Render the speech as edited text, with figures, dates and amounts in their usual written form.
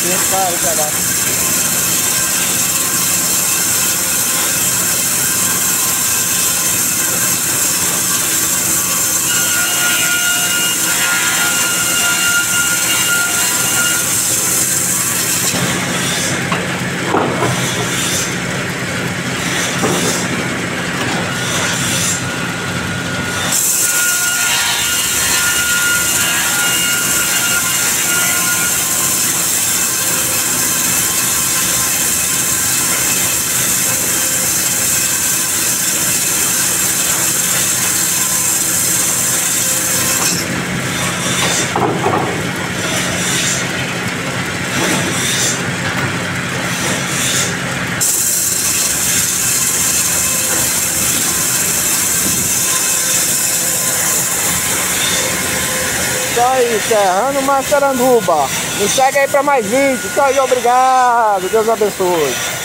Claro, cara. Isso aí, Serrano Massaranduba. Me segue aí para mais vídeos. Isso aí, obrigado. Deus abençoe.